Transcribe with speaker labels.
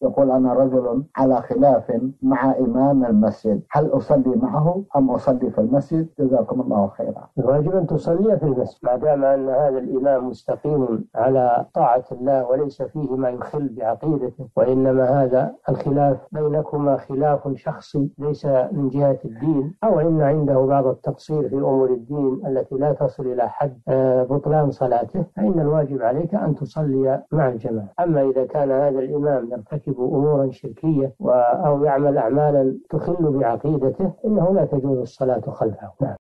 Speaker 1: يقول أنا رجل على خلاف مع إمام المسجد، هل أصلي معه أم أصلي في المسجد؟ جزاكم الله خيرا.
Speaker 2: الواجب أن تصلي في المسجد ما دام أن هذا الإمام مستقيم على طاعة الله وليس فيه ما يخل بعقيدته، وإنما هذا الخلاف بينكما خلاف شخصي ليس من جهة الدين، أو إن عنده بعض التقصير في أمور الدين التي لا تصل إلى حد بطلان صلاته، فإن الواجب عليك أن تصلي مع الجماعة. أما إذا كان هذا الإمام يرتكب أمورا شركية أو يعمل أعمالا تخل بعقيدته، إنه لا تجوز الصلاة خلفه.